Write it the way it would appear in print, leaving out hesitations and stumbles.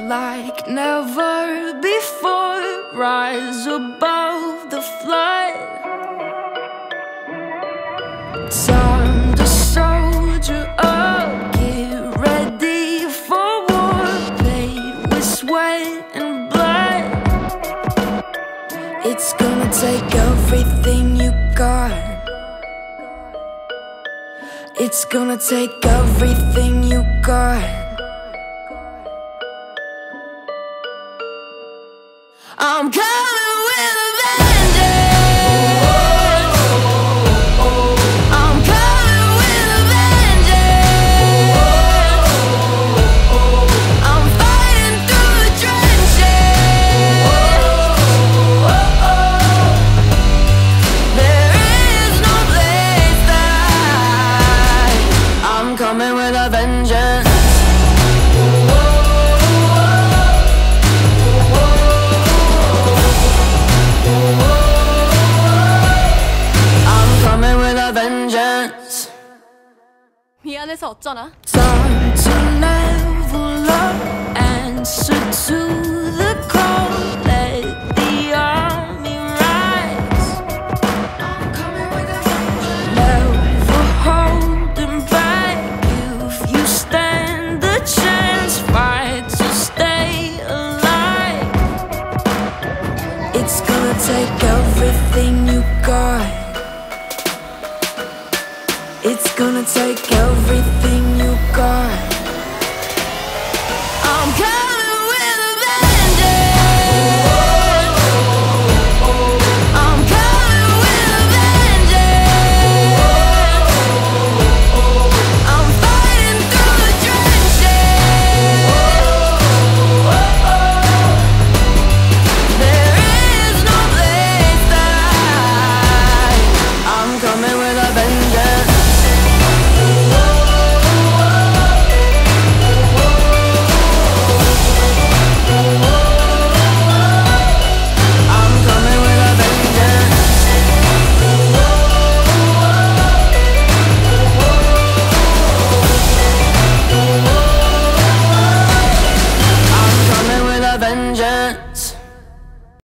like never before. Rise above the flood. Time to soldier up, get ready for war. Paid with sweat and blood. It's gonna take everything you got. It's gonna take everything you got. I'm coming with a vengeance. I'm coming with a vengeance. I'm fighting through the trenches. There is no place that I'm coming with a vengeance. 미안해서 어쩌나? Time to level up, answer to the call, let the army rise. Never holding back. If you stand the chance, fight to stay alive. It's gonna take everything you got. It's gonna take